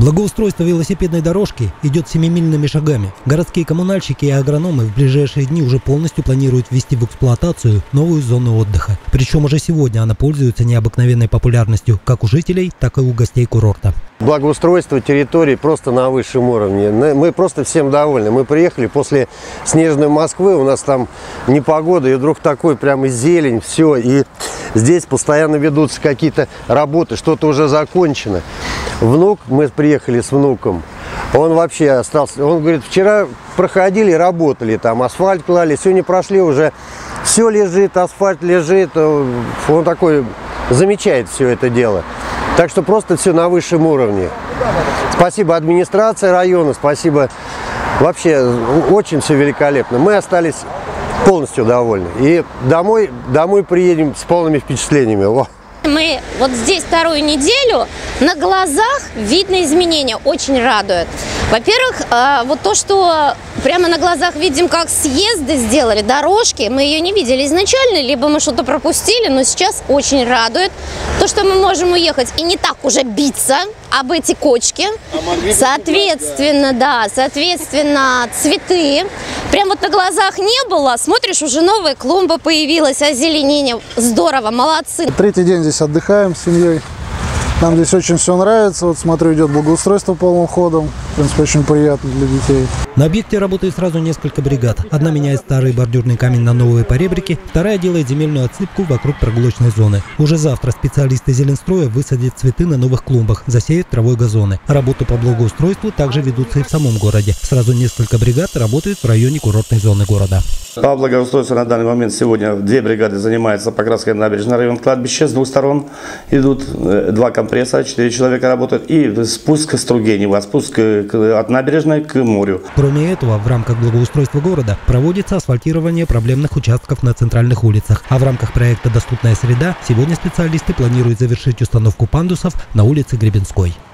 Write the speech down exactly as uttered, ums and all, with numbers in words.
Благоустройство велосипедной дорожки идет семимильными шагами. Городские коммунальщики и агрономы в ближайшие дни уже полностью планируют ввести в эксплуатацию новую зону отдыха. Причем уже сегодня она пользуется необыкновенной популярностью как у жителей, так и у гостей курорта. Благоустройство территории просто на высшем уровне. Мы просто всем довольны. Мы приехали после снежной Москвы, у нас там непогода, и вдруг такой прямо зелень, все. И здесь постоянно ведутся какие-то работы, что-то уже закончено. Внук, мы приехали с внуком, он вообще остался, он говорит, вчера проходили, работали, там асфальт клали, сегодня прошли уже, все лежит, асфальт лежит, он такой замечает все это дело. Так что просто все на высшем уровне. Спасибо администрации района, спасибо, вообще очень все великолепно. Мы остались полностью довольны и домой, домой приедем с полными впечатлениями. О. Мы вот здесь вторую неделю, на глазах видно изменения, очень радует. Во-первых, вот то, что прямо на глазах видим, как съезды сделали, дорожки, мы ее не видели изначально, либо мы что-то пропустили, но сейчас очень радует то, что мы можем уехать и не так уже биться об эти кочки. Соответственно, да, соответственно, цветы. Прям вот на глазах не было, смотришь, уже новая клумба появилась, озеленение. Здорово, молодцы. Третий день здесь отдыхаем с семьей. Нам здесь очень все нравится. Вот смотрю, идет благоустройство полным ходом. В принципе, очень приятно для детей. На объекте работает сразу несколько бригад. Одна меняет старый бордюрный камень на новые поребрики, вторая делает земельную отсыпку вокруг прогулочной зоны. Уже завтра специалисты Зеленстроя высадят цветы на новых клумбах, засеют травой газоны. Работы по благоустройству также ведутся и в самом городе. Сразу несколько бригад работают в районе курортной зоны города. По благоустройству на данный момент сегодня две бригады занимаются покраской набережной, район кладбища. С двух сторон идут два компресса, четыре человека работают. И спуск Стругенева, спуск от набережной к морю. Кроме этого, в рамках благоустройства города проводится асфальтирование проблемных участков на центральных улицах. А в рамках проекта «Доступная среда» сегодня специалисты планируют завершить установку пандусов на улице Гребенской.